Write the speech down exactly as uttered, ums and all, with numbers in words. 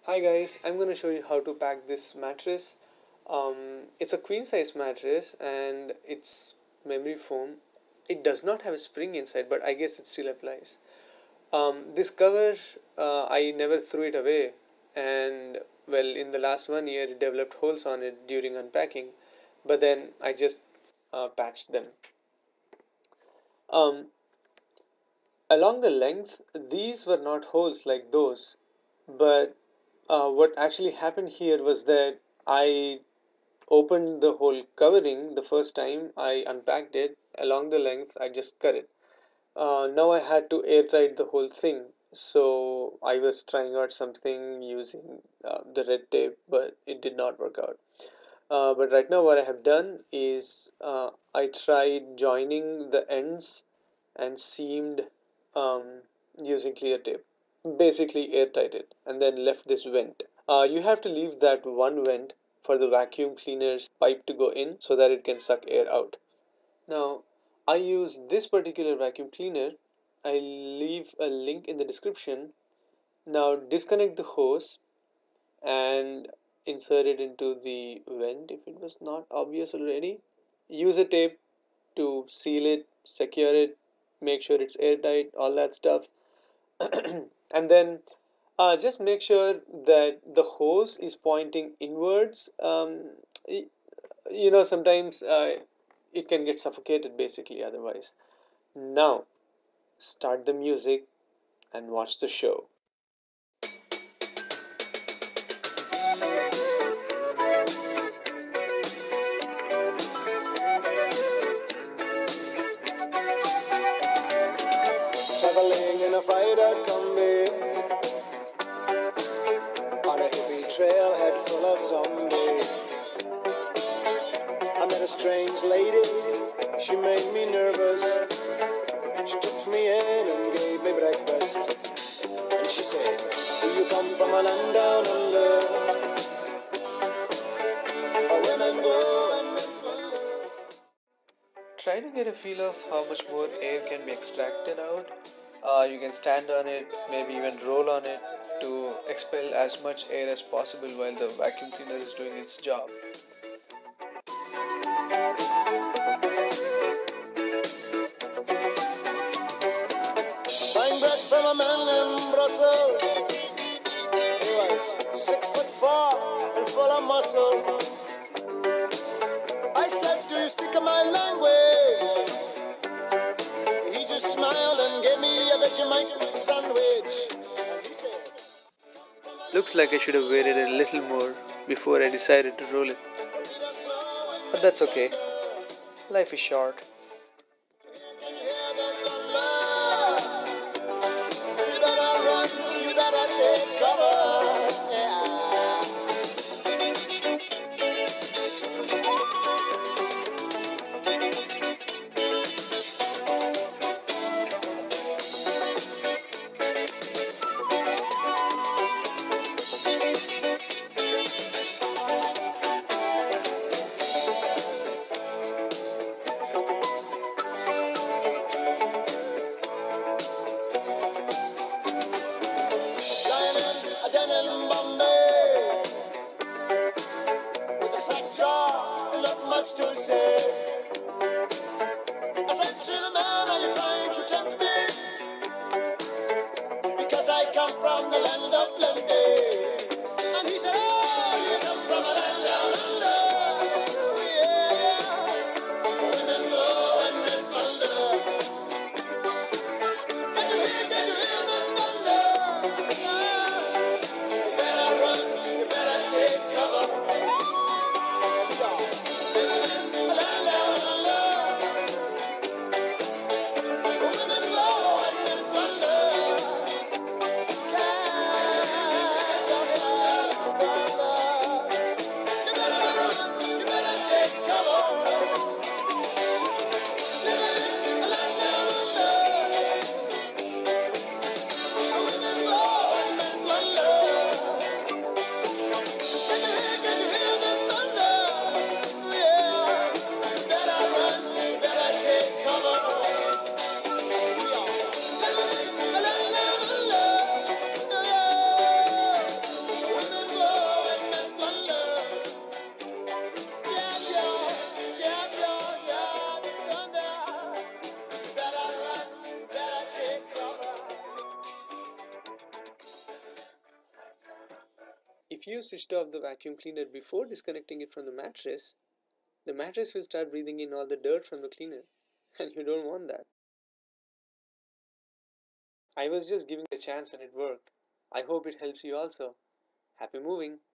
Hi guys, I'm going to show you how to pack this mattress. Um, it's a queen size mattress and it's memory foam. It does not have a spring inside, but I guess it still applies. Um, this cover, uh, I never threw it away, and well, in the last one year, it developed holes on it during unpacking, but then I just uh, patched them. Um, Along the length, these were not holes like those, but uh, what actually happened here was that I opened the whole covering the first time I unpacked it. Along the length, I just cut it. Uh, now I had to airtight the whole thing. So I was trying out something using uh, the red tape, but it did not work out. Uh, but right now, what I have done is uh, I tried joining the ends and seamed um, using clear tape. Basically, airtight it and then left this vent. Uh, you have to leave that one vent for the vacuum cleaner's pipe to go in so that it can suck air out. Now, I use this particular vacuum cleaner. I'll leave a link in the description. Now, disconnect the hose and insert it into the vent if it was not obvious already. Use a tape to seal it, secure it, make sure it's airtight, all that stuff. And then uh, just make sure that the hose is pointing inwards. Um, you know, sometimes uh, it can get suffocated basically otherwise. Now, start the music and watch the show. Traveling in a fried-out combi on a hippie trailhead full of zombies. I met a strange lady, she made me nervous. She took me in and gave me breakfast. And she said, do you come from a land down under? Where women go and men wonder. Try to get a feel of how much more air can be extracted out. Uh, you can stand on it, maybe even roll on it to expel as much air as possible while the vacuum cleaner is doing its job. Buying bread from a man in Brussels. He was six foot four and full of muscle. I said, do you speak my language? He just smiled and gave me a Vegemite sandwich. And he said, Looks like I should have waited a little more before I decided to roll it. But that's okay. Life is short. "Can you hear the thunder? You better run, you better take cover." Yeah. Lying in a den in Bombay with a slack jaw, not much to say. I said to the man, are you trying to tempt me? Because I come from the land of plenty. And he said, oh, you come from a land down under. Yeah, women go and men wonder. Can you hear, can you hear the thunder? Yeah. You better run, you better take cover. Living in a land down under. Women go and men wonder. Can if you switched off the vacuum cleaner before disconnecting it from the mattress, the mattress will start breathing in all the dirt from the cleaner, and you don't want that. I was just giving it a chance and it worked. I hope it helps you also. Happy moving!